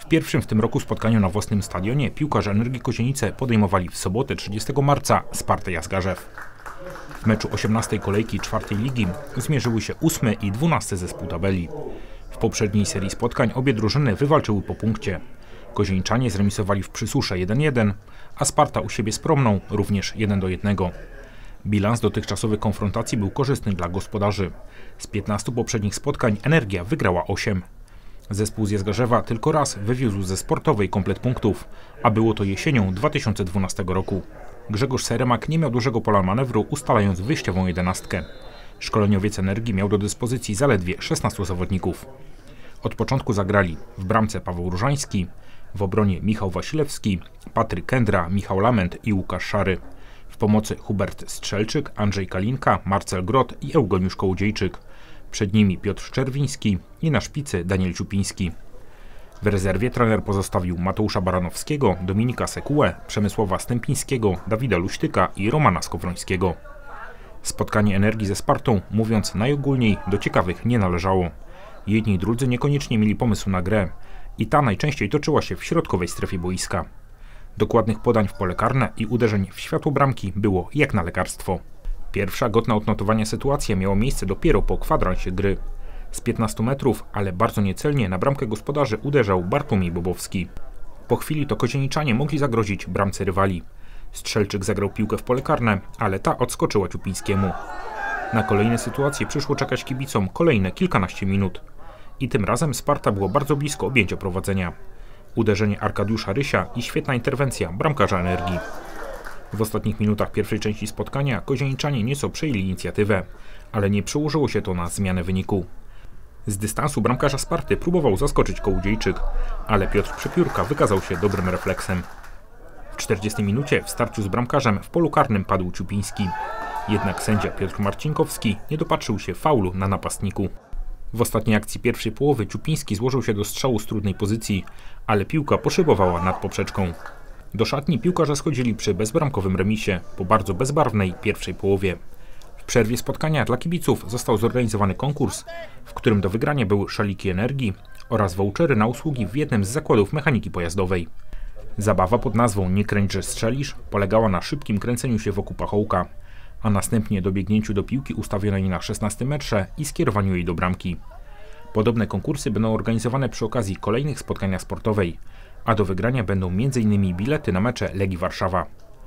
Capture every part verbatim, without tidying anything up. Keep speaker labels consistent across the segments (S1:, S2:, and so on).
S1: pierwszym w tym roku spotkaniu na własnym stadionie piłkarze Energii Kozienice podejmowali w sobotę trzydziestego marca Spartę Jazgarzew. W meczu osiemnastej kolejki czwartej ligi zmierzyły się ósmy i dwunasty zespół tabeli. W poprzedniej serii spotkań obie drużyny wywalczyły po punkcie. Kozieniczanie zremisowali w Przysusze jeden jeden, a Sparta u siebie z Promną również jeden do jednego. Bilans dotychczasowych konfrontacji był korzystny dla gospodarzy. Z piętnastu poprzednich spotkań Energia wygrała osiem. Zespół z Jazgarzewa tylko raz wywiózł ze sportowej komplet punktów, a było to jesienią dwa tysiące dwunastego roku. Grzegorz Seremak nie miał dużego pola manewru, ustalając wyjściową jedenastkę. Szkoleniowiec Energii miał do dyspozycji zaledwie szesnastu zawodników. Od początku zagrali w bramce Paweł Różański, w obronie Michał Wasilewski, Patryk Kędra, Michał Lament i Łukasz Szary. W pomocy Hubert Strzelczyk, Andrzej Kalinka, Marcel Grot i Eugeniusz Kołodziejczyk. Przed nimi Piotr Czerwiński i na szpicy Daniel Ciupiński. W rezerwie trener pozostawił Mateusza Baranowskiego, Dominika Sekułę, Przemysława Stępińskiego, Dawida Luśtyka i Romana Skowrońskiego. Spotkanie Energii ze Spartą, mówiąc najogólniej, do ciekawych nie należało. Jedni i drudzy niekoniecznie mieli pomysł na grę i ta najczęściej toczyła się w środkowej strefie boiska. Dokładnych podań w pole karne i uderzeń w światło bramki było jak na lekarstwo. Pierwsza godna odnotowania sytuacja miała miejsce dopiero po kwadransie gry. Z piętnastu metrów, ale bardzo niecelnie na bramkę gospodarzy uderzał Bartłomiej Bobowski. Po chwili to kozieniczanie mogli zagrozić bramce rywali. Strzelczyk zagrał piłkę w pole karne, ale ta odskoczyła Ciupińskiemu. Na kolejne sytuacje przyszło czekać kibicom kolejne kilkanaście minut. I tym razem Sparta było bardzo blisko objęcia prowadzenia. Uderzenie Arkadiusza Rysia i świetna interwencja bramkarza Energii. W ostatnich minutach pierwszej części spotkania kozieniczanie nieco przejęli inicjatywę, ale nie przełożyło się to na zmianę wyniku. Z dystansu bramkarza Sparty próbował zaskoczyć Kołodziejczyk, ale Piotr Przepiórka wykazał się dobrym refleksem. W czterdziestej minucie w starciu z bramkarzem w polu karnym padł Ciupiński. Jednak sędzia Piotr Marcinkowski nie dopatrzył się faulu na napastniku. W ostatniej akcji pierwszej połowy Ciupiński złożył się do strzału z trudnej pozycji, ale piłka poszybowała nad poprzeczką. Do szatni piłkarze schodzili przy bezbramkowym remisie po bardzo bezbarwnej pierwszej połowie. W przerwie spotkania dla kibiców został zorganizowany konkurs, w którym do wygrania były szaliki Energii oraz vouchery na usługi w jednym z zakładów mechaniki pojazdowej. Zabawa pod nazwą Nie kręć, że strzelisz polegała na szybkim kręceniu się wokół pachołka, a następnie dobiegnięciu do piłki ustawionej na szesnastym metrze i skierowaniu jej do bramki. Podobne konkursy będą organizowane przy okazji kolejnych spotkania sportowej, a do wygrania będą między innymi bilety na mecze Legii Warszawa.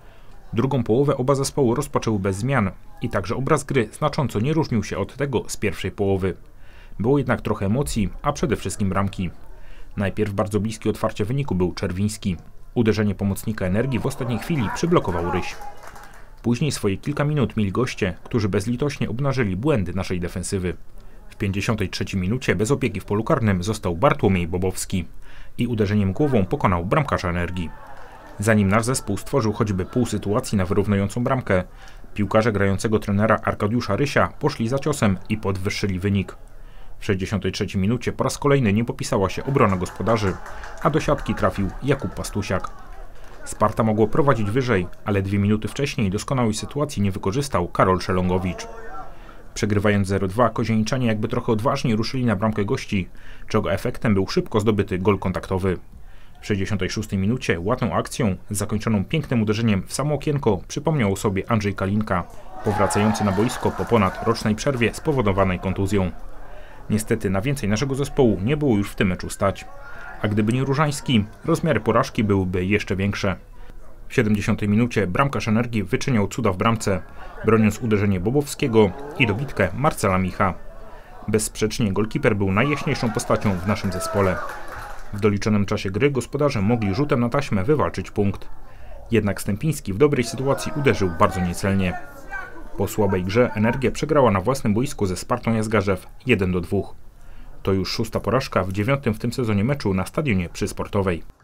S1: Drugą połowę oba zespoły rozpoczęły bez zmian i także obraz gry znacząco nie różnił się od tego z pierwszej połowy. Było jednak trochę emocji, a przede wszystkim bramki. Najpierw bardzo bliski otwarcia wyniku był Czerwiński. Uderzenie pomocnika Energii w ostatniej chwili przyblokował Ryś. Później swoje kilka minut mieli goście, którzy bezlitośnie obnażyli błędy naszej defensywy. W pięćdziesiątej trzeciej minucie bez opieki w polu karnym został Bartłomiej Bobowski i uderzeniem głową pokonał bramkarza Energii. Zanim nasz zespół stworzył choćby pół sytuacji na wyrównującą bramkę, piłkarze grającego trenera Arkadiusza Rysia poszli za ciosem i podwyższyli wynik. W sześćdziesiątej trzeciej minucie po raz kolejny nie popisała się obrona gospodarzy, a do siatki trafił Jakub Pastusiak. Sparta mogło prowadzić wyżej, ale dwie minuty wcześniej doskonałej sytuacji nie wykorzystał Karol Szelongowicz. Przegrywając zero dwa, kozieniczanie jakby trochę odważniej ruszyli na bramkę gości, czego efektem był szybko zdobyty gol kontaktowy. W sześćdziesiątej szóstej minucie ładną akcją, zakończoną pięknym uderzeniem w samo okienko, przypomniał o sobie Andrzej Kalinka, powracający na boisko po ponad rocznej przerwie spowodowanej kontuzją. Niestety na więcej naszego zespołu nie było już w tym meczu stać, a gdyby nie Różański, rozmiary porażki byłyby jeszcze większe. W siedemdziesiątej minucie bramkarz Energii wyczyniał cuda w bramce, broniąc uderzenie Bobowskiego i dobitkę Marcela Micha. Bezsprzecznie golkiper był najjaśniejszą postacią w naszym zespole. W doliczonym czasie gry gospodarze mogli rzutem na taśmę wywalczyć punkt. Jednak Stępiński w dobrej sytuacji uderzył bardzo niecelnie. Po słabej grze Energia przegrała na własnym boisku ze Spartą Jazgarzew jeden do dwóch. To już szósta porażka w dziewiątym w tym sezonie meczu na stadionie Przysportowej.